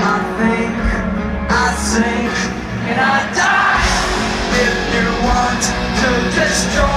I think, I sink, and I die. If you want to destroy